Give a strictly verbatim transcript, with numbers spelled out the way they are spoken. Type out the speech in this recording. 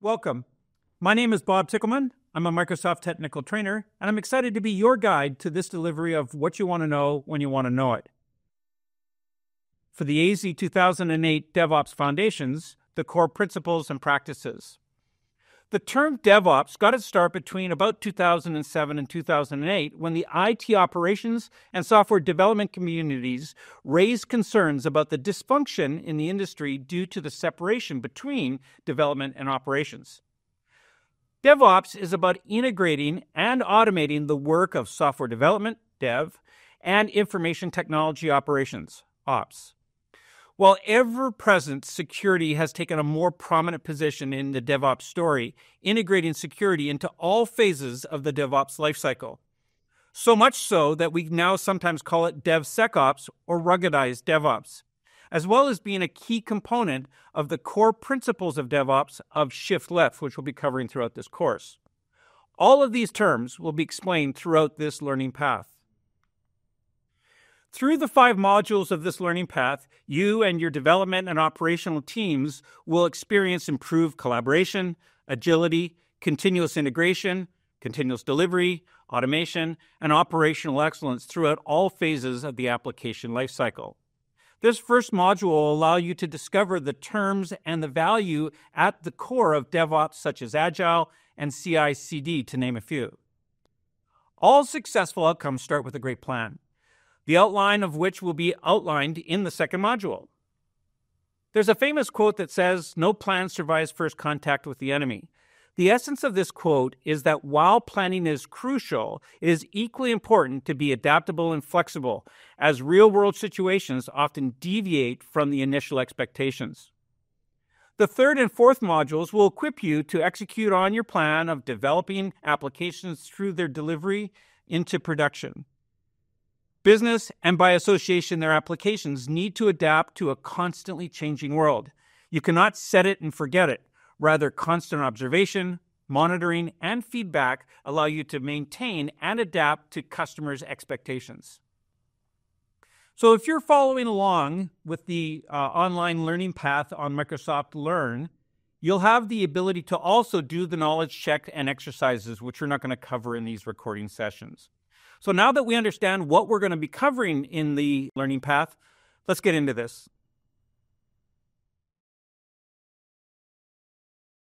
Welcome. My name is Bob Tickleman. I'm a Microsoft technical trainer, and I'm excited to be your guide to this delivery of what you want to know when you want to know it. For the A Z two thousand eight DevOps Foundations, the core principles and practices. The term DevOps got its start between about two thousand seven and two thousand eight when the I T operations and software development communities raised concerns about the dysfunction in the industry due to the separation between development and operations. DevOps is about integrating and automating the work of software development, dev, and information technology operations, ops. While ever-present security has taken a more prominent position in the DevOps story, integrating security into all phases of the DevOps lifecycle. So much so that we now sometimes call it DevSecOps or ruggedized DevOps, as well as being a key component of the core principles of DevOps of shift left, which we'll be covering throughout this course. All of these terms will be explained throughout this learning path. Through the five modules of this learning path, you and your development and operational teams will experience improved collaboration, agility, continuous integration, continuous delivery, automation, and operational excellence throughout all phases of the application lifecycle. This first module will allow you to discover the terms and the value at the core of DevOps, such as Agile and C I C D, to name a few. All successful outcomes start with a great plan, the outline of which will be outlined in the second module. There's a famous quote that says, "No plan survives first contact with the enemy." The essence of this quote is that while planning is crucial, it is equally important to be adaptable and flexible, as real-world situations often deviate from the initial expectations. The third and fourth modules will equip you to execute on your plan of developing applications through their delivery into production. Business, and by association their applications, need to adapt to a constantly changing world. You cannot set it and forget it. Rather, constant observation, monitoring, and feedback allow you to maintain and adapt to customers' expectations. So if you're following along with the uh, online learning path on Microsoft Learn, you'll have the ability to also do the knowledge check and exercises, which we're not going to cover in these recording sessions. So now that we understand what we're going to be covering in the learning path, let's get into this.